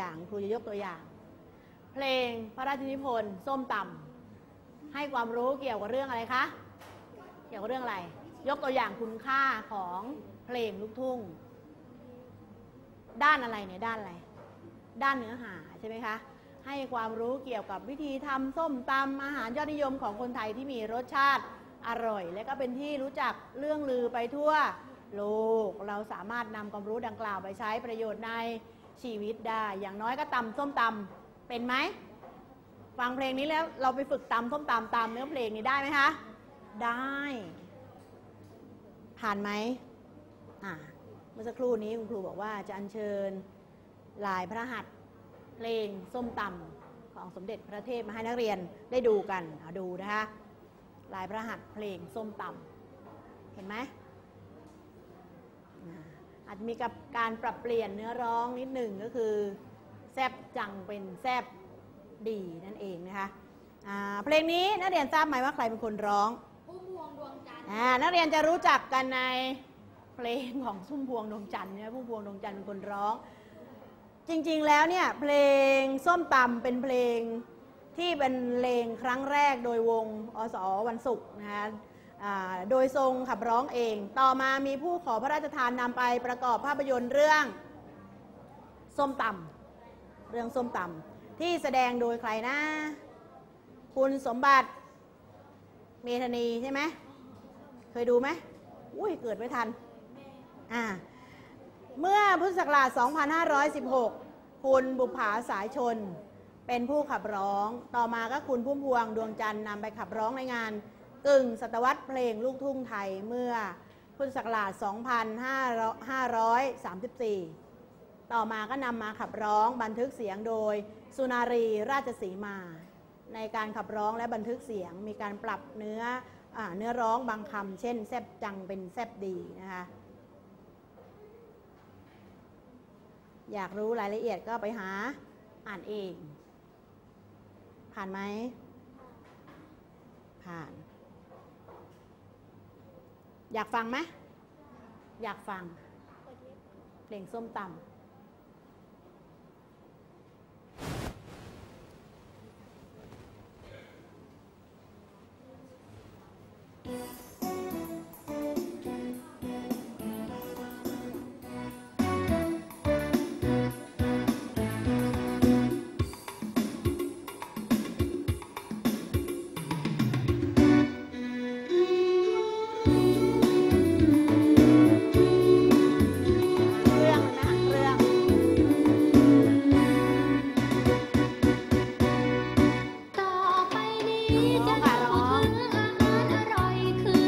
อย่างครูจะยกตัวอย่างเพลงพระราชนิพนธ์ส้มตำให้ความรู้เกี่ยวกับเรื่องอะไรคะเกี่ยวกับเรื่องอะไรยกตัวอย่างคุณค่าของเพลงลูกทุ่งด้านอะไรเนี่ยด้านอะไรด้านเนื้อหาใช่ไหมคะให้ความรู้เกี่ยวกับวิธีทำส้มตำอาหารยอดนิยมของคนไทยที่มีรสชาติอร่อยและก็เป็นที่รู้จักเรื่องลือไปทั่วโลกเราสามารถนำความรู้ดังกล่าวไปใช้ประโยชน์ในชีวิตได้อย่างน้อยก็ตำส้มตำเป็นไหมฟังเพลงนี้แล้วเราไปฝึกตำส้มตำตามเนื้อเพลงนี้ได้ไหมคะได้ผ่านไหมเมื่อสักครู่นี้คุณครูบอกว่าจะอัญเชิญลายพระหัตถ์เพลงส้มตำของสมเด็จพระเทพมาให้นักเรียนได้ดูกันดูนะคะลายพระหัตถ์เพลงส้มตำเห็นไหมอาจจะมีกับการปรับเปลี่ยนเนื้อร้องนิดหนึ่งก็คือแซบจังเป็นแซบดีนั่นเองนะคะเพลงนี้นักเรียนทราบไหมว่าใครเป็นคนร้องพุ่มพวงดวงจันทร์นักเรียนจะรู้จักกันในเพลงของพุ่มพวงดวงจันทร์เนี่ยพุ่มพวงดวงจันทร์เป็นคนร้องจริงๆแล้วเนี่ยเพลงส้มตำเป็นเพลงที่เป็นเพลงครั้งแรกโดยวงอสวันศุกร์นะคะโดยทรงขับร้องเองต่อมามีผู้ขอพระราชทานนำไปประกอบภาพยนตร์เรื่องส้มตำที่แสดงโดยใครนะคุณสมบัติเมธานีใช่ไหมเคยดูไหมอุ้ยเกิดไม่ทันเมื่อพุทธศักราช 2516 คุณบุภาสายชนเป็นผู้ขับร้องต่อมาก็คุณพุ่มพวงดวงจันทร์นำไปขับร้องในงานกึ่งศตวรรษเพลงลูกทุ่งไทยเมื่อพุทธศักราช 2534 ต่อมาก็นำมาขับร้องบันทึกเสียงโดยสุนารีราชสีมาในการขับร้องและบันทึกเสียงมีการปรับเนื้อร้องบางคำเช่นแซบจังเป็นแซบดีนะคะอยากรู้รายละเอียดก็ไปหาอ่านเองผ่านไหมผ่านอยากฟังไหมอยากฟังเพลงส้มตำต่อไปนี้จะพูดถึงอาหารอร่อยคือ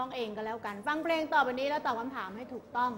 เองก็แล้วกันฟังเพลงต่อไปนี้แล้วตอบคำถามให้ถูกต้อง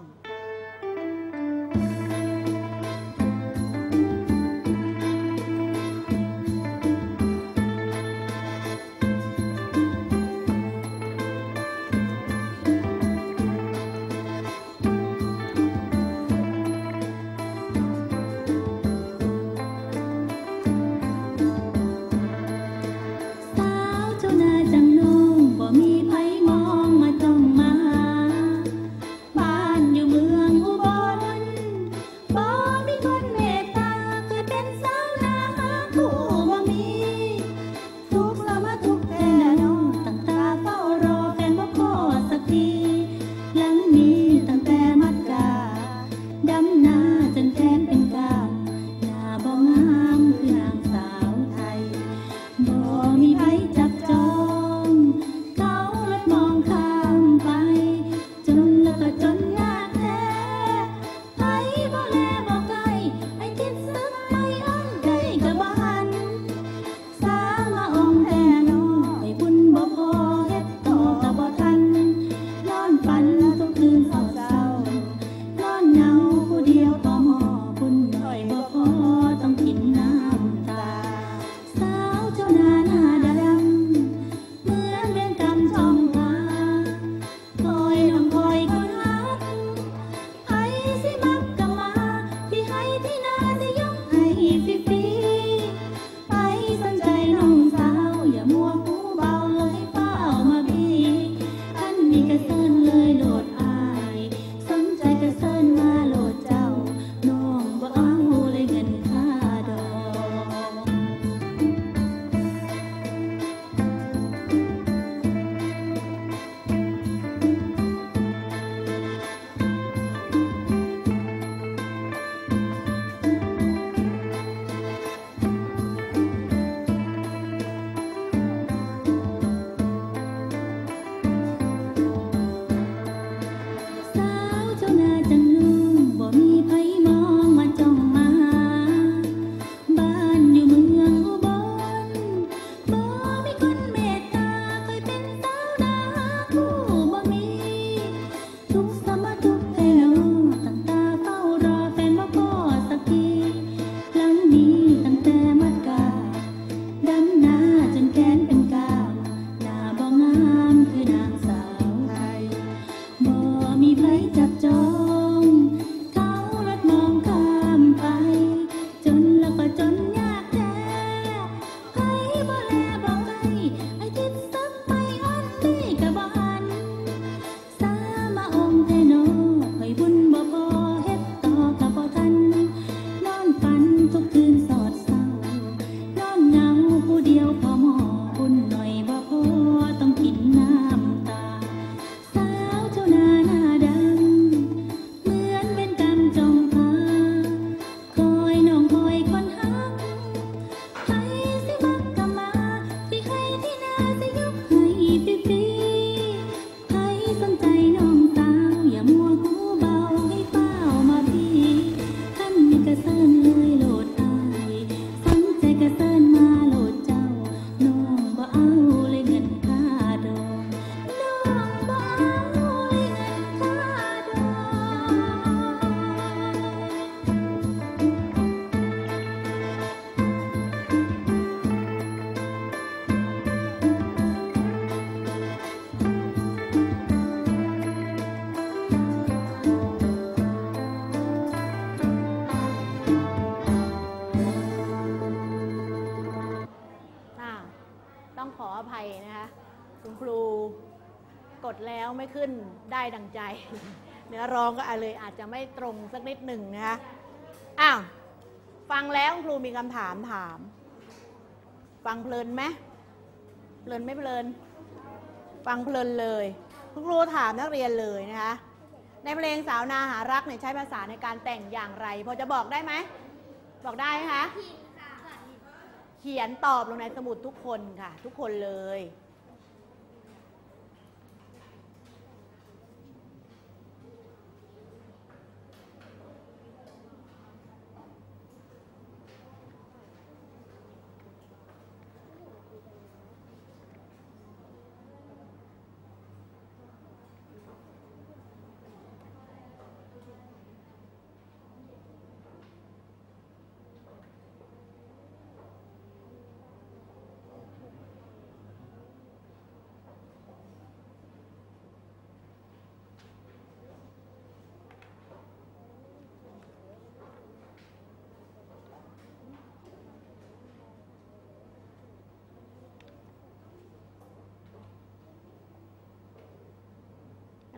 ต้องขออภัยนะคะคุณครูกดแล้วไม่ขึ้นได้ดังใจเนื้อร้องก็เลยอาจจะไม่ตรงสักนิดหนึ่งนะคะอ้าวฟังแล้วคุณครูมีคำถามถามฟังเพลินไหมเพลินไม่เพลินฟังเพลินเลยคุณครูถามนักเรียนเลยนะคะในเพลงสาวนาหารักเนี่ยใช้ภาษาในการแต่งอย่างไรพอจะบอกได้ไหมบอกได้ไหมคะเขียนตอบลงในสมุดทุกคนค่ะทุกคนเลย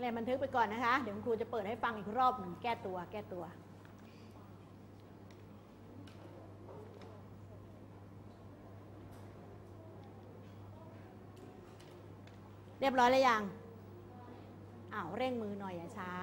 เรียนบันทึกไปก่อนนะคะเดี๋ยวครูจะเปิดให้ฟังอีกรอบหนึ่งแก้ตัวเรียบร้อยแล้วยังเร่งมือหน่อยอย่าช้า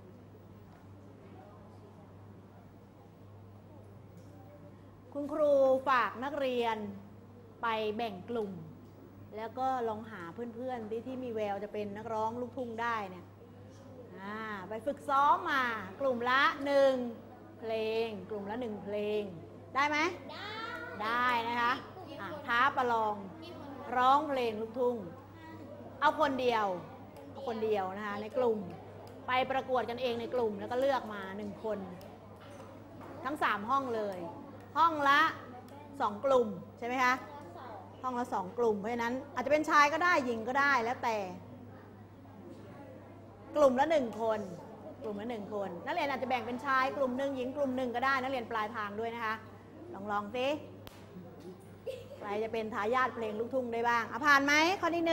คุณครูฝากนักเรียนไปแบ่งกลุ่มแล้วก็ลองหาเพื่อนๆที่มีแววจะเป็นนักร้องลูกทุ่งได้เนี่ยไปฝึกซ้อมมากลุ่มละ1เพลงกลุ่มละ1เพลงได้ไหมได้นะคะท้าประลองร้องเพลงลูกทุ่งเอาคนเดียวนะคะในกลุ่มไปประกวดกันเองในกลุ่มแล้วก็เลือกมา1คนทั้ง3ห้องเลยห้องละ2กลุ่มใช่ไหมคะห้องละ2กลุ่มเพราะฉะนั้นอาจจะเป็นชายก็ได้หญิงก็ได้แล้วแต่กลุ่มละ1คนนักเรียนอาจจะแบ่งเป็นชายกลุ่มหนึ่งหญิงกลุ่มหนึ่งก็ได้นักเรียนปลายทางด้วยนะคะลองสิใครจะเป็นทายาทเพลงลูกทุ่งได้บ้างผ่านไหมข้อที่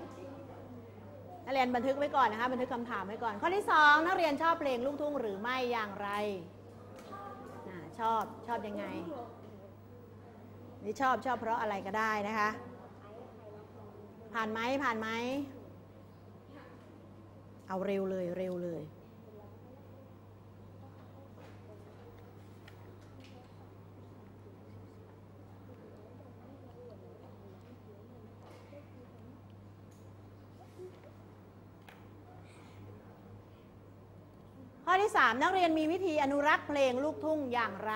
1นักเรียนบันทึกไว้ก่อนนะคะบันทึกคำถามไว้ก่อนข้อที่2นักเรียนชอบเพลงลูกทุ่งหรือไม่อย่างไรชอบยังไงนี่ชอบเพราะอะไรก็ได้นะคะผ่านไหมเอาเร็วเลยข้อที่3นักเรียนมีวิธีอนุรักษ์เพลงลูกทุ่งอย่างไร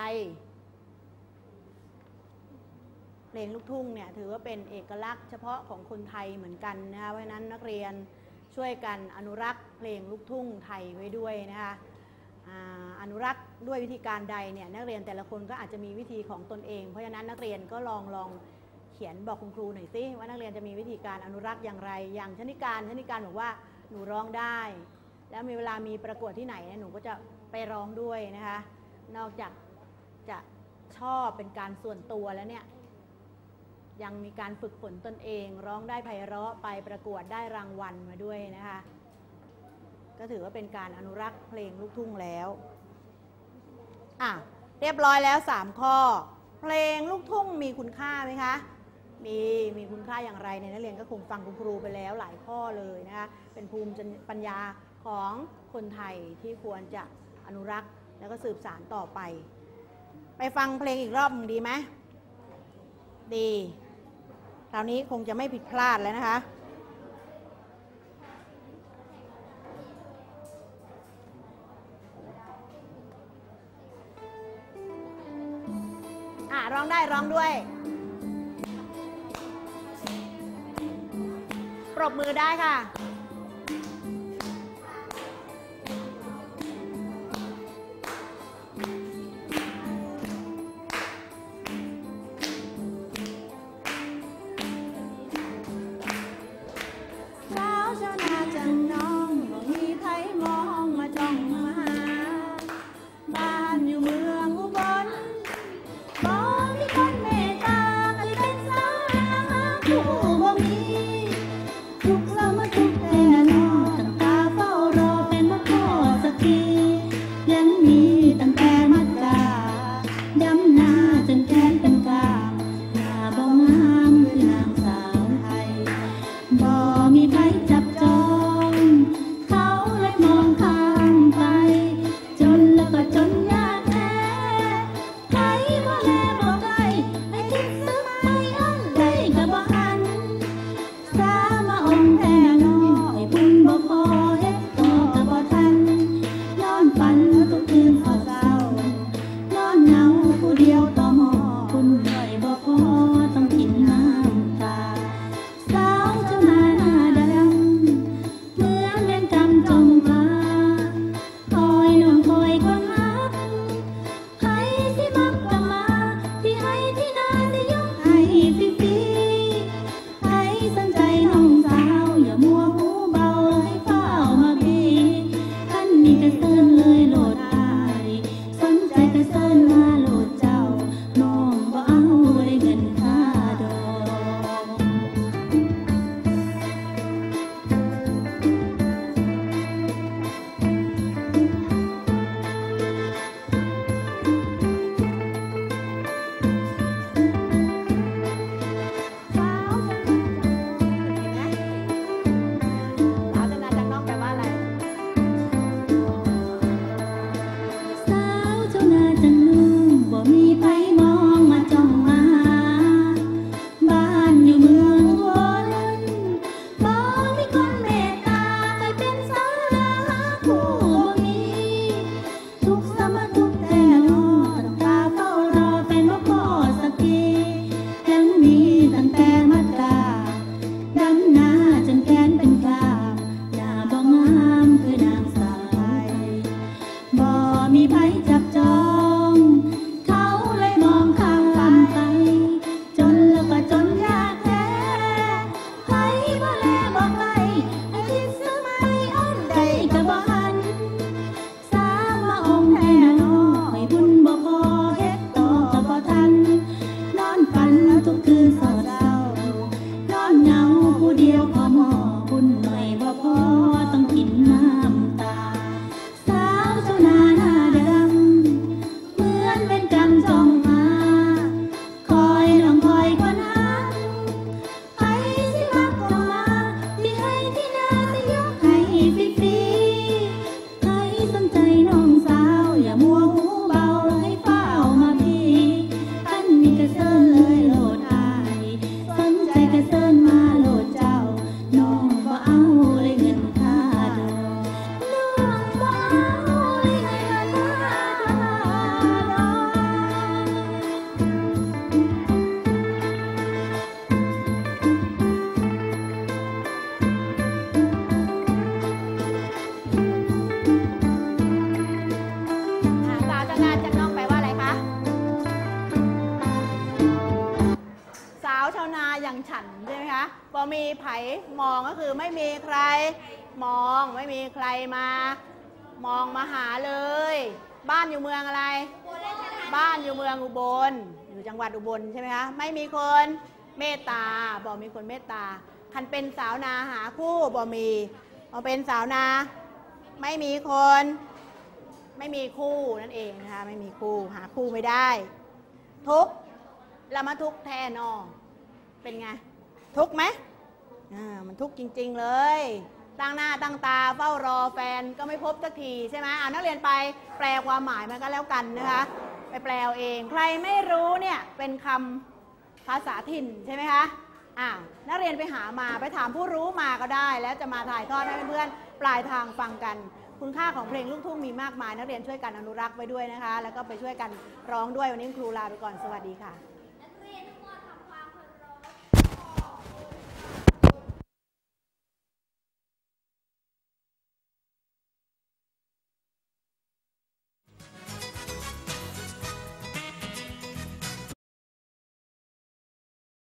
เพลงลูกทุ่งเนี่ยถือว่าเป็นเอกลักษณ์เฉพาะของคนไทยเหมือนกันนะคะเพราะฉะนั้นนักเรียนช่วยกันอนุรักษ์เพลงลูกทุ่งไทยไว้ด้วยนะคะอนุรักษ์ด้วยวิธีการใดเนี่ยนักเรียนแต่ละคนก็อาจจะมีวิธีของตนเองเพราะฉะนั้นนักเรียนก็ลองเขียนบอกคุณครูหน่อยสิว่านักเรียนจะมีวิธีการอนุรักษ์อย่างไรอย่างชนิการบอกว่าหนูร้องได้แล้วมีเวลามีประกวดที่ไหนหนูก็จะไปร้องด้วยนะคะนอกจากจะชอบเป็นการส่วนตัวแล้วเนี่ยยังมีการฝึกฝนตนเองร้องได้ไพเราะไปประกวดได้รางวัลมาด้วยนะคะก็ถือว่าเป็นการอนุรักษ์เพลงลูกทุ่งแล้วเรียบร้อยแล้ว3ข้อเพลงลูกทุ่งมีคุณค่าไหมคะมีคุณค่าอย่างไรเนี่ยนักเรียนก็คงฟังคุณครูไปแล้วหลายข้อเลยนะคะเป็นภูมิปัญญาของคนไทยที่ควรจะอนุรักษ์แล้วก็สืบสานต่อไปฟังเพลงอีกรอบดีไหมดีคราวนี้คงจะไม่ผิดพลาดแล้วนะคะร้องได้ร้องด้วยปรบมือได้ค่ะทุกคืนเศร้านอนเหงาผู้เดียวพอหมอบุญหน่อยบ่พอต้องกินน้ำตาสาวเจ้านาหน้าดำเหมือนเป็นกรรมจ้องมาคอยน้องคอยคนหาไปสิมักก็มาที่ให้ที่นาจะยกให้ฟรีๆใครสนใจน้องสาวอย่ามัวหูเบาให้เฝ้ามาพี่ท่านมีกระเซินเลยโลดอายสนใจกระเซินมาโลดเจ้าน้องบ่เอาเลยเงินค่าดอกน้องบ่เอาเลยเงินค่าดอกสาวชาวนาจากน้องแปลว่าอะไรคะสาวชาวนาอย่างฉันใช่ไหมคะพอมีไผ่มองก็คือไม่มีใครมองไม่มีใครมามองมาหาเลย บ้านอยู่เมืองอะไร บ้านอยู่เมืองอุบลอยู่จังหวัดอุบลใช่ไหมคะไม่มีคนเมตตาบอกมีคนเมตตาคันเป็นสาวนาหาคู่บ่มีพอเป็นสาวนาไม่มีคนไม่มีคู่นั่นเองนะคะไม่มีคู่หาคู่ไม่ได้ทุกข์ละมาทุกข์แทนอเป็นไงทุกข์ไหมมันทุกข์จริงๆเลยตั้งหน้าตั้งตาเฝ้ารอแฟนก็ไม่พบสักทีใช่ไหมนักเรียนไปแปลความหมายมันก็แล้วกันนะคะไปแปลเอาเองใครไม่รู้เนี่ยเป็นคำภาษาถิ่นใช่ไหมคะนักเรียนไปหามาไปถามผู้รู้มาก็ได้แล้วจะมาถ่ายทอดให้เพื่อนๆปลายทางฟังกันคุณค่าของเพลงลูกทุ่งมีมากมายนักเรียนช่วยกันอนุรักษ์ไว้ด้วยนะคะแล้วก็ไปช่วยกันร้องด้วยวันนี้ครูลาไปก่อนสวัสดีค่ะ